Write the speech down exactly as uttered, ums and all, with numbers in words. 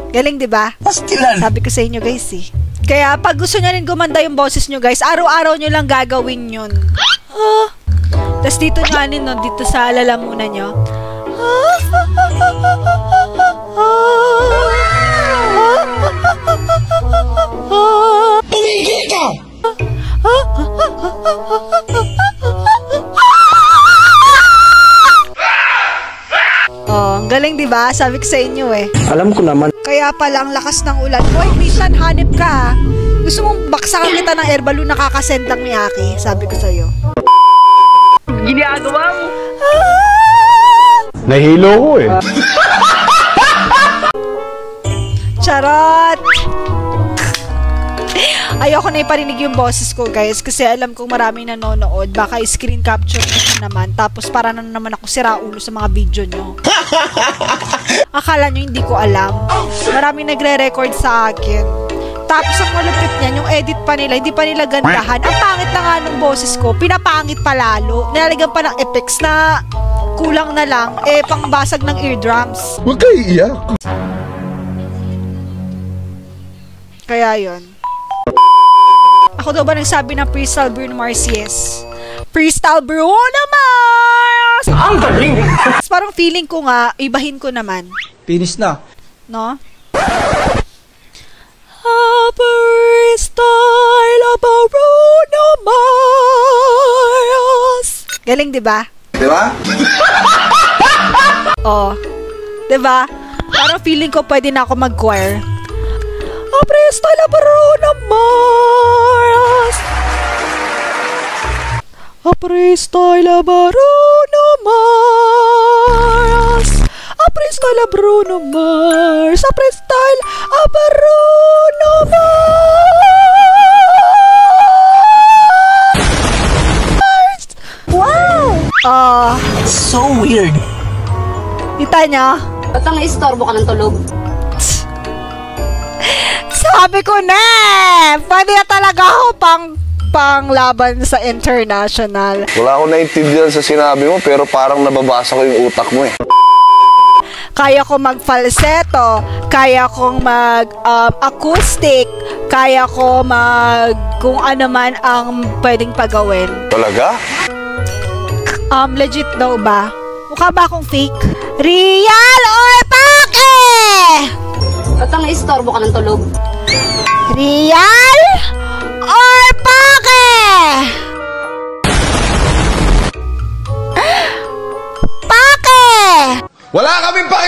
Galing, di ba? Pastilan. Sabi ko sa inyo, guys, eh. Kaya, pag gusto nyo rin gumanda yung boses nyo, guys, araw-araw nyo lang gagawin yun. Ah. Tapos dito nyo, ano, no, dito sa lalamunan nyo. Tumigil ka! Oh, ang galing, di ba? Sabi ko sa inyo, eh. Alam ko naman. Kaya pala ang lakas ng ulan. Boy, Christian, hanip ka, ha? Gusto mong baksakan kita ng air balloon, nakakasend lang ni Aki. Sabi ko sa'yo. Ginagawa mo. Nahilo ko eh. Charot! Ayoko na iparinig yung boses ko, guys, kasi alam kong maraming nanonood. Baka screen capture nyo naman, tapos para na naman ako siraulo sa mga video nyo. Akala nyo hindi ko alam. Maraming nagre-record sa akin. Tapos ang malupit niyan, yung edit pa nila, hindi pa nila gandahan. Ang pangit na nga nung boses ko, pinapangit pa lalo. Nilalagyan pa ng effects na kulang na lang, eh, pangbasag ng eardrums. Huwag kayo iiyak. Kaya yun. Ako daw ba nagsabi ng Crystal Bruno Mars? Yes. Crystal Bruno Mars! Ang galing! Parang feeling ko nga, ibahin ko naman. Finish na. No? Crystal Bruno Mars! Galing, di ba? Di ba? Oh. Di ba? Parang feeling ko pwede na ako mag-choir. Crystal Bruno Mars! Crystal Bruno Mars! Crystal Bruno Mars! Crystal Bruno Mars! Wow! Ah, So weird. kita niya? Ba't ang istorbo ka ng tulog? Sabi ko na, pwede na talaga ako pang panglaban sa international. Wala akong naintindihan sa sinabi mo, pero parang nababasa ko yung utak mo eh. Kaya ko mag-falsetto, kaya kong mag-acoustic, um, kaya ko mag kung ano man ang pwedeng pagawin. Talaga? Um, legit daw ba? Mukha ba akong fake? Real or pake? Ba't ang istorbo ka ng tulog? Real or pake? Pake! Wala kaming pake!